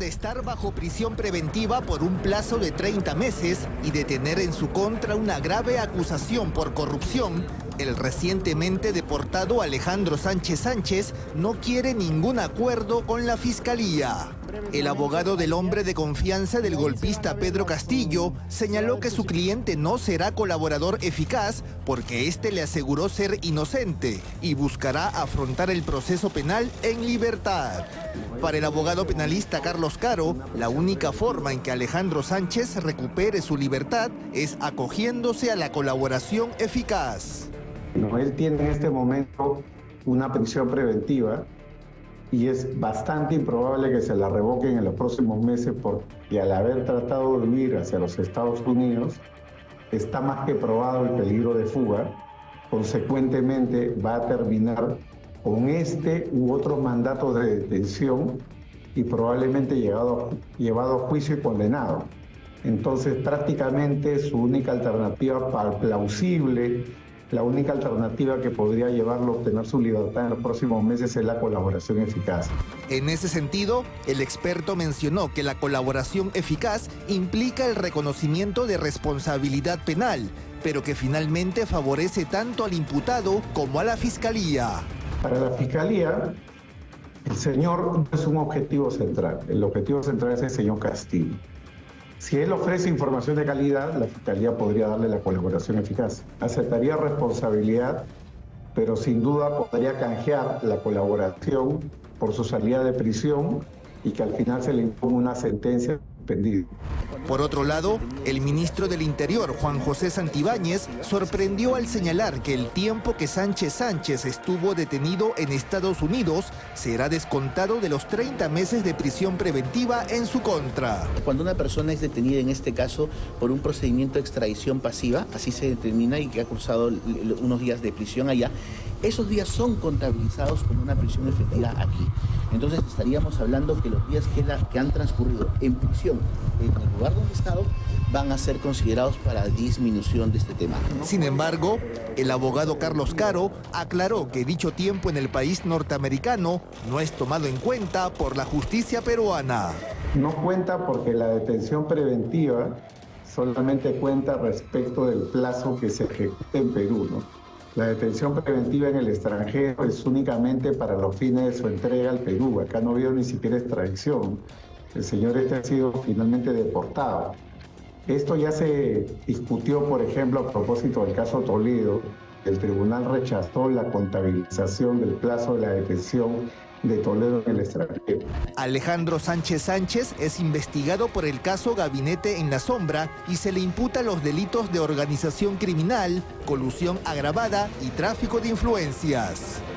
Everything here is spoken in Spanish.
De estar bajo prisión preventiva por un plazo de 30 meses y de tener en su contra una grave acusación por corrupción, el recientemente deportado Alejandro Sánchez Sánchez no quiere ningún acuerdo con la Fiscalía. El abogado del hombre de confianza del golpista Pedro Castillo señaló que su cliente no será colaborador eficaz porque éste le aseguró ser inocente y buscará afrontar el proceso penal en libertad. Para el abogado penalista Carlos Caro, la única forma en que Alejandro Sánchez recupere su libertad es acogiéndose a la colaboración eficaz. Él tiene en este momento una prisión preventiva y es bastante improbable que se la revoquen en los próximos meses porque al haber tratado de huir hacia los Estados Unidos está más que probado el peligro de fuga. Consecuentemente va a terminar con este u otros mandatos de detención y probablemente llevado a juicio y condenado. Entonces prácticamente su única alternativa plausible, la única alternativa que podría llevarlo a obtener su libertad en los próximos meses es la colaboración eficaz. En ese sentido, el experto mencionó que la colaboración eficaz implica el reconocimiento de responsabilidad penal, pero que finalmente favorece tanto al imputado como a la Fiscalía. Para la Fiscalía, el señor no es un objetivo central. El objetivo central es el señor Castillo. Si él ofrece información de calidad, la Fiscalía podría darle la colaboración eficaz. Aceptaría responsabilidad, pero sin duda podría canjear la colaboración por su salida de prisión y que al final se le imponga una sentencia suspendida. Por otro lado, el ministro del Interior, Juan José Santibáñez, sorprendió al señalar que el tiempo que Sánchez Sánchez estuvo detenido en Estados Unidos será descontado de los 30 meses de prisión preventiva en su contra. Cuando una persona es detenida, en este caso, por un procedimiento de extradición pasiva, así se determina, y que ha cursado unos días de prisión allá, esos días son contabilizados como una prisión efectiva aquí. Entonces estaríamos hablando que los días que han transcurrido en prisión, en el lugar donde he estado, van a ser considerados para disminución de este tema. Sin embargo, el abogado Carlos Caro aclaró que dicho tiempo en el país norteamericano no es tomado en cuenta por la justicia peruana. No cuenta porque la detención preventiva solamente cuenta respecto del plazo que se ejecuta en Perú, ¿no? La detención preventiva en el extranjero es únicamente para los fines de su entrega al Perú. Acá no ha habido ni siquiera extradición. El señor ha sido finalmente deportado. Esto ya se discutió, por ejemplo, a propósito del caso Toledo. El tribunal rechazó la contabilización del plazo de la detención de Toledo en el extranjero. Alejandro Sánchez Sánchez es investigado por el caso Gabinete en la Sombra y se le imputa los delitos de organización criminal, colusión agravada y tráfico de influencias.